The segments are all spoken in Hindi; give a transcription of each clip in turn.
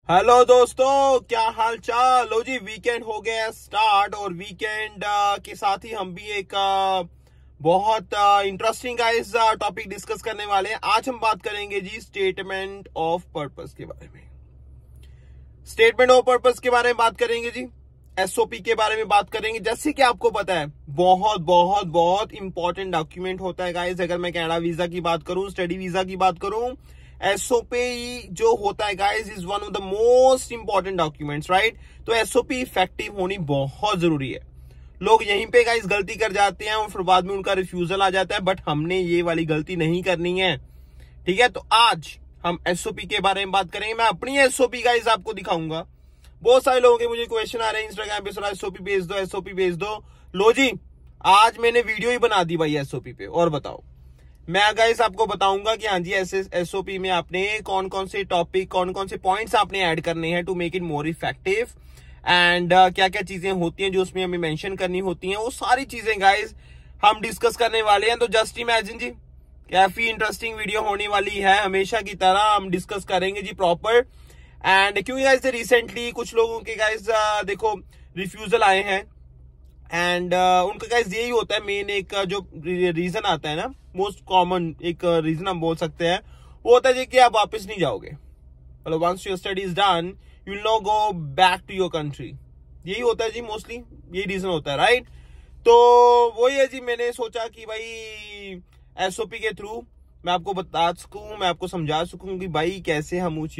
हेलो दोस्तों, क्या हाल चाल। लो जी, वीकेंड हो गया स्टार्ट और वीकेंड के साथ ही हम भी एक बहुत इंटरेस्टिंग गाइस टॉपिक डिस्कस करने वाले हैं। आज हम बात करेंगे जी स्टेटमेंट ऑफ पर्पस के बारे में। स्टेटमेंट ऑफ पर्पस के बारे में बात करेंगे जी, एसओपी के बारे में बात करेंगे। जैसे कि आपको पता है बहुत बहुत बहुत इंपॉर्टेंट डॉक्यूमेंट होता है गाइस। अगर मैं कनाडा वीजा की बात करूं, स्टडी वीजा की बात करूं, एसओपी जो होता है guys is one of the most important documents, right. तो एसओपी इफेक्टिव होनी बहुत जरूरी है। लोग यहीं पे गाइस गलती कर जाते हैं और फिर बाद में उनका रिफ्यूजल आ जाता है, बट हमने ये वाली गलती नहीं करनी है, ठीक है। तो आज हम एसओपी के बारे में बात करेंगे। मैं अपनी एसओपी गाइस आपको दिखाऊंगा। बहुत सारे लोगों के मुझे क्वेश्चन आ रहे हैं इंस्टाग्राम पे, सर एसओपी भेज दो, एसओपी भेज दो। लो जी, आज मैंने वीडियो ही बना दी भाई एसओपी पे। और बताओ, मैं गाइस आपको बताऊंगा कि हाँ जी एसओपी में आपने कौन कौन से टॉपिक, कौन कौन से पॉइंट्स आपने ऐड करने हैं to make it more effective, and क्या क्या चीजें होती हैं जो उसमें हमें मेंशन करनी होती हैं। वो सारी चीजें गाइस हम डिस्कस करने वाले हैं। तो जस्ट इमेजिन जी, काफी इंटरेस्टिंग वीडियो होने वाली है। हमेशा की तरह हम डिस्कस करेंगे जी प्रॉपर। एंड क्योंकि गाइस रिसेंटली कुछ लोगों के गाइस देखो रिफ्यूजल आए हैं, एंड उनका गाइस यही होता है मेन। एक जो रीजन आता है ना, मोस्ट कॉमन एक रीजन हम बोल सकते हैं, वो होता है जी कि आप वापस नहीं जाओगे। मतलब once your study is done you will not go back to your country. यही होता है जी, मोस्टली यही रीजन होता है, राइट। तो वही है जी, मैंने सोचा कि भाई एसओपी के थ्रू मैं आपको बता सकूं, मैं आपको समझा सकूं कि भाई कैसे हम उस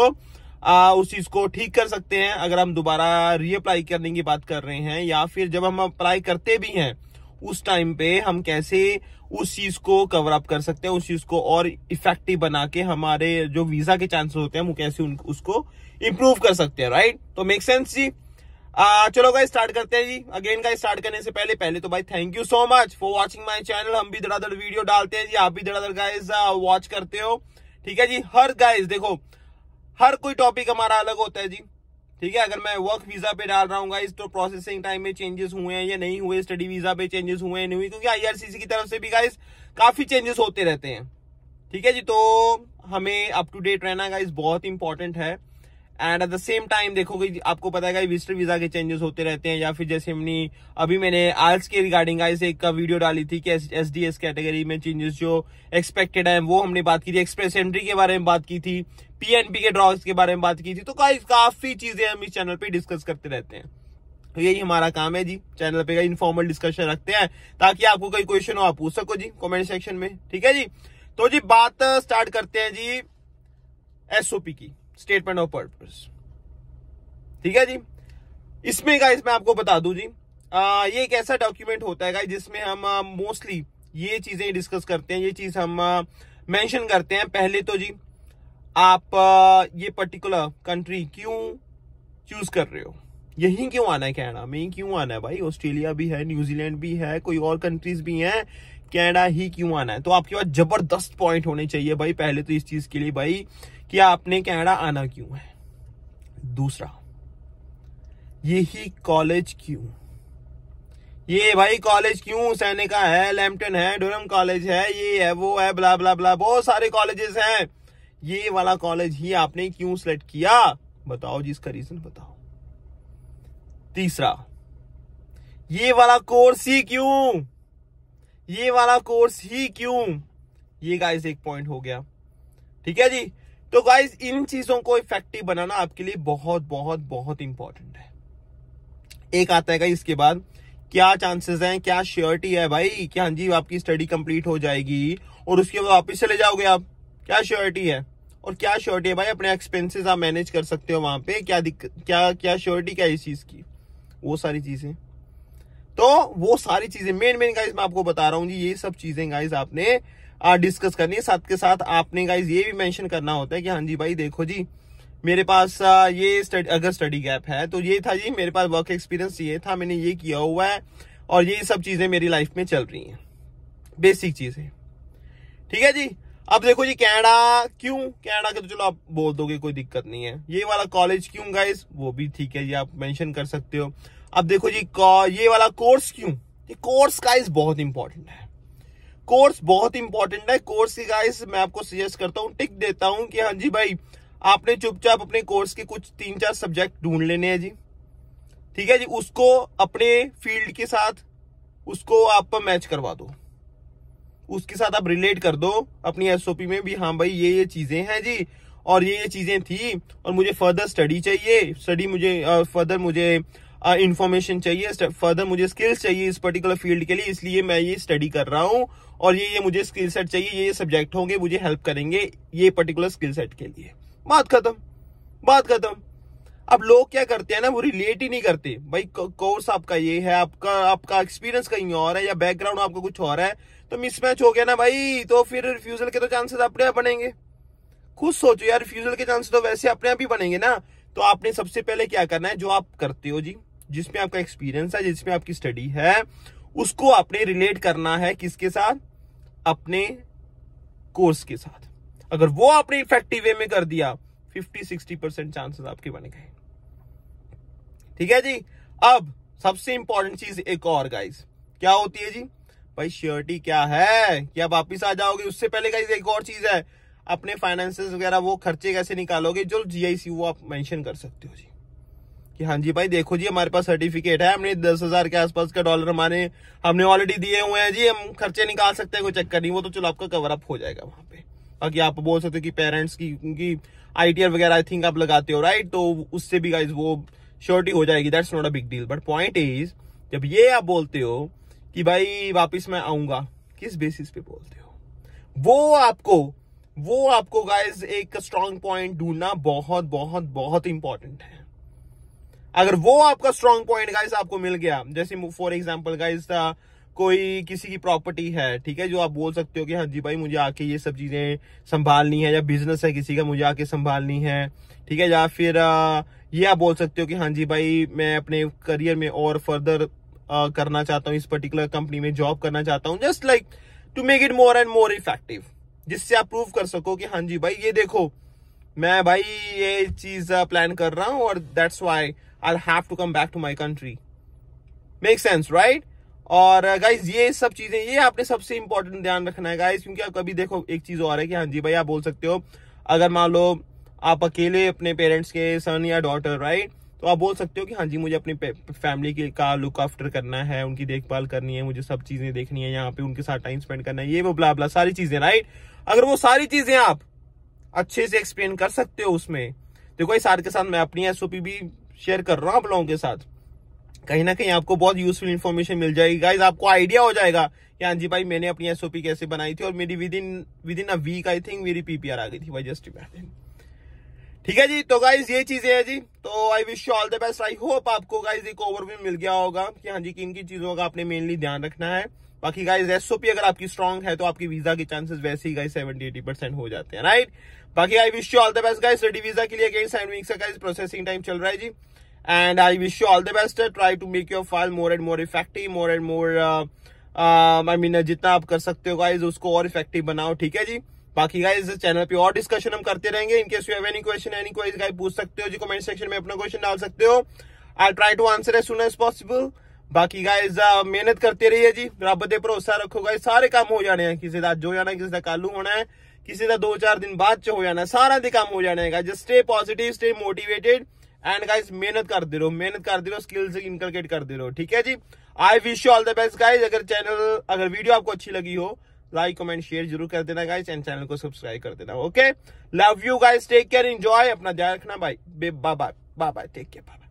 चीज को ठीक कर सकते हैं। अगर हम दोबारा रीअप्लाई करने की बात कर रहे हैं, या फिर जब हम अप्लाई करते भी हैं उस टाइम पे हम कैसे उस चीज को कवर अप कर सकते हैं, उस चीज को और इफेक्टिव बना के हमारे जो वीजा के चांसेस होते हैं वो कैसे उसको इंप्रूव कर सकते हैं, राइट। तो मेक सेंस जी। चलो गाइस स्टार्ट करते हैं जी। अगेन गाइस स्टार्ट करने से पहले तो भाई thank you so much for watching my channel. हम भी धड़ाधड़ वीडियो डालते हैं जी, आप भी धड़ाधड़ गाइस वॉच करते हो, ठीक है जी। हर गाइस देखो, हर कोई टॉपिक हमारा अलग होता है जी, ठीक है। अगर मैं वर्क वीजा पे डाल रहा हूँ गाइस तो प्रोसेसिंग टाइम में चेंजेस हुए हैं या नहीं हुए, स्टडी वीजा पे चेंजेस हुए हैं नहीं हुए, क्योंकि आईआरसीसी की तरफ से भी गाइस काफी चेंजेस होते रहते हैं, ठीक है जी। तो हमें अप टू डेट रहना गाइस बहुत इंपॉर्टेंट है। And at the same time देखोगे, आपको पता है विजिटर वीजा के चेंजेस होते रहते हैं, या फिर जैसे अभी मैंने आइल्स के रिगार्डिंग गाइस एक वीडियो डाली थी कि एसडीएस कैटेगरी में चेंजेस जो एक्सपेक्टेड है वो हमने बात की थी। एक्सप्रेस एंट्री के बारे में बात की थी, पीएनपी के ड्रॉज के बारे में बात की थी। तो गाइस काफी चीजें हम इस चैनल पे डिस्कस करते रहते हैं। तो यही हमारा काम है जी, चैनल पे इनफॉर्मल डिस्कशन रखते हैं ताकि आपको कोई क्वेश्चन हो आप पूछ सको जी कमेंट सेक्शन में, ठीक है जी। तो जी बात स्टार्ट करते हैं जी एसओपी की, स्टेटमेंट ऑफ पर्पस, ठीक है जी। इसमें गाइस मैं आपको बता दूं जी, ये एक ऐसा डॉक्यूमेंट होता है गाइस जिसमें हम मोस्टली ये चीजें डिस्कस करते हैं, ये चीज हम मेंशन करते हैं। पहले तो जी आप ये पर्टिकुलर कंट्री क्यों चूज कर रहे हो, यही क्यों आना है, कनाडा में ही क्यों आना है भाई। ऑस्ट्रेलिया भी है, न्यूजीलैंड भी है, कोई और कंट्रीज भी हैं, कनाडा ही क्यों आना है। तो आपके पास जबरदस्त पॉइंट होने चाहिए भाई पहले तो इस चीज के लिए भाई कि आपने कनाडा आना क्यों है। दूसरा, यही कॉलेज क्यों, ये भाई कॉलेज क्यों, सैनिका है, लैम्पटन है, डोरम कॉलेज है, ये है वो है, ब्ला ब्ला ब्ला, बहुत सारे कॉलेजेस हैं। ये वाला कॉलेज ही आपने क्यों सिलेक्ट किया, बताओ जी, इसका रीजन बताओ। तीसरा, ये वाला कोर्स ही क्यों, ये वाला कोर्स ही क्यों, ये गाइस एक पॉइंट हो गया, ठीक है जी। तो गाइस इन चीजों को इफेक्टिव बनाना आपके लिए बहुत बहुत बहुत इंपॉर्टेंट है। एक आता है गाइस इसके बाद, क्या चांसेस हैं, क्या श्योरिटी है भाई कि हाँ जी आपकी स्टडी कंप्लीट हो जाएगी और उसके बाद वापस चले जाओगे आप, क्या श्योरिटी है। और क्या श्योरिटी है भाई अपने एक्सपेंसेस आप मैनेज कर सकते हो वहां पे, क्या दिक्कत, क्या श्योरिटी क्या इस चीज की, वो सारी चीजें। तो वो सारी चीजें मेन गाइस मैं आपको बता रहा हूँ जी, ये सब चीजें गाइस आपने डिस्कस करनी है। साथ के साथ आपने गाइस ये भी मेंशन करना होता है कि हाँ जी भाई देखो जी मेरे पास ये अगर स्टडी गैप है तो ये था जी, मेरे पास वर्क एक्सपीरियंस ये था, मैंने ये किया हुआ है और ये सब चीजें मेरी लाइफ में चल रही हैं, बेसिक चीजें, ठीक है जी। अब देखो जी कनाडा क्यों, कनाडा के तो चलो आप बोल दोगे कोई दिक्कत नहीं है। ये वाला कॉलेज क्यों गाइस, वो भी ठीक है जी, आप मेंशन कर सकते हो। अब देखो जी ये वाला कोर्स क्यों, ये कोर्स गाइस बहुत इंपॉर्टेंट है, कोर्स बहुत इंपॉर्टेंट है। कोर्स की गाइस मैं आपको सजेस्ट करता हूँ, टिक देता हूँ कि हाँ जी भाई आपने चुपचाप अपने कोर्स के कुछ 3-4 सब्जेक्ट ढूंढ लेने हैं जी, ठीक है जी। उसको अपने फील्ड के साथ उसको आप मैच करवा दो, उसके साथ आप रिलेट कर दो अपनी एसओपी में भी। हाँ भाई ये चीजें हैं जी, और ये चीजें थी, और मुझे फर्दर स्टडी चाहिए, फर्दर मुझे इंफॉर्मेशन चाहिए, फर्दर मुझे स्किल्स चाहिए इस पर्टिकुलर फील्ड के लिए, इसलिए मैं ये स्टडी कर रहा हूं, और ये मुझे स्किल सेट चाहिए, ये सब्जेक्ट होंगे मुझे हेल्प करेंगे ये पर्टिकुलर स्किल सेट के लिए। बात खत्म, बात खत्म। अब लोग क्या करते हैं ना, वो रिलेट ही नहीं करते। भाई कोर्स आपका ये है, आपका एक्सपीरियंस कहीं और है, या बैकग्राउंड आपका कुछ और है, तो मिसमैच हो गया ना भाई, तो फिर रिफ्यूजल के तो चांसेस अपने आप बनेंगे। खुद सोचो यार, रिफ्यूजल के चांसेस तो वैसे अपने आप ही बनेंगे ना। तो आपने सबसे पहले क्या करना है, जो आप करते हो जी, जिसमें आपका एक्सपीरियंस है, जिसमें आपकी स्टडी है, उसको आपने रिलेट करना है किसके साथ, अपने कोर्स के साथ। अगर वो आपने इफेक्टिव वे में कर दिया, 50-60% चांसेस आपके बन गए, ठीक है जी। अब सबसे इंपॉर्टेंट चीज एक और गाइस क्या होती है जी, भाई श्योरिटी क्या है कि आप वापिस आ जाओगे। उससे पहले गाइस एक और चीज है, अपने फाइनेंसेस वगैरह वो खर्चे कैसे निकालोगे, जो जीआईसी वो आप मेंशन कर सकते हो जी, कि हाँ जी भाई देखो जी हमारे पास सर्टिफिकेट है, हमने 10,000 के आसपास का डॉलर हमने ऑलरेडी दिए हुए हैं जी, हम खर्चे निकाल सकते हैं, कोई चक्कर नहीं, वो तो चलो आपका कवर अप हो जाएगा वहां पे। बाकी आप बोल सकते हो कि पेरेंट्स की उनकी आईटीआर वगैरह आई थिंक आप लगाते हो, राइट, तो उससे भी गाइज वो श्योरिटी हो जाएगी, that's not a big deal. But point is, जब ये आप बोलते हो कि भाई वापिस मैं आऊंगा, किस बेसिस पे बोलते हो, वो आपको गाइज एक स्ट्रॉन्ग पॉइंट ढूंढना बहुत बहुत बहुत इंपॉर्टेंट है। अगर वो आपका स्ट्रॉन्ग पॉइंट गाइज आपको मिल गया, जैसे फॉर एग्जांपल गाइज कोई किसी की प्रॉपर्टी है, ठीक है, जो आप बोल सकते हो कि हाँ जी भाई मुझे आके ये सब चीजें संभालनी है, या बिजनेस है किसी का मुझे आके संभालनी है, ठीक है, या फिर ये आप बोल सकते हो कि हाँ जी भाई मैं अपने करियर में और फर्दर करना चाहता हूँ, इस पर्टिकुलर कंपनी में जॉब करना चाहता हूँ, just like to make it more and more effective, जिससे आप प्रूव कर सको कि हाँ जी भाई ये देखो मैं भाई ये चीज प्लान कर रहा हूं, और that's why I have to come back to my country. Make sense, right. और गाइज ये सब चीजें, ये आपने सबसे इंपॉर्टेंट ध्यान रखना है गाइज, क्योंकि आप कभी देखो एक चीज और है कि हाँ जी भाई आप बोल सकते हो, अगर मान लो आप अकेले अपने पेरेंट्स के सन या डॉटर, राइट, तो आप बोल सकते हो कि हाँ जी मुझे अपनी फैमिली का लुक आफ्टर करना है, उनकी देखभाल करनी है, मुझे सब चीजें देखनी है, यहाँ पे उनके साथ टाइम स्पेंड करना है, ये वो ब्ला ब्ला सारी चीजें, राइट। अगर वो सारी चीजें आप अच्छे से एक्सप्लेन कर सकते हो उसमें, देखो इस के साथ मैं अपनी एसओपी भी शेयर कर रहा हूँ आप लोगों के साथ, कहीं ना कहीं आपको बहुत यूजफुल इंफॉर्मेशन मिल जाएगी गाइज, आपको आइडिया हो जाएगा कि हाँ जी भाई मैंने अपनी एसओपी कैसे बनाई थी, और मेरी within a week I think मेरी पीपीआर आ गई थी, भाई जस्ट इमेजिन। ठीक है जी, तो गाइज ये चीजें है जी, तो I wish you all the best. I hope आपको गाइज एक ओवरव्यू मिल गया होगा कि हाँ जी किन किन चीजों का आपने मेनली ध्यान रखना है। बाकी गाइज एसओपी अगर आपकी स्ट्रांग है तो आपकी वीजा के चांसेस वैसे ही गाइज 70-80% हो जाते हैं, राइट। बाकी I wish you all the best guys. Study visa के लिए अगेन 7 वीक्स का गाइज प्रोसेसिंग टाइम चल रहा है जी, and I wish you all the best. Try to make your file more and more effective, more and more I mean जितना आप कर सकते हो गाइज उसको और इफेक्टिव बनाओ, ठीक है जी। बाकी गाइज चैनल पे और डिस्कशन हम करते रहेंगे। In case you have any question any query guys पूछ सकते हो जी, कमेंट सेक्शन में अपना क्वेश्चन डाल सकते हो। I try to answer as soon as possible. बाकी गाइज मेहनत करते रहिए जी, रब पे भरोसा रखो गाइज, सारे काम हो जाने हैं, किसी का अज हो जाना, किसी का कल होना है, किसी का 2-4 दिन बाद च हो जाना, सारा दे काम हो जाने है। Just stay positive, stay motivated and guys मेहनत करते रहो, स्किल्स इनकलकेट करते रहो, ठीक है जी। I wish you all the best guys. अगर वीडियो आपको अच्छी लगी हो, लाइक कमेंट शेयर जरूर कर देना गाइज, एंड चैनल को सब्सक्राइब कर देना। Okay, love you guys, take care, enjoy, अपना ध्यान रखना, bye bye bye, take care, bye.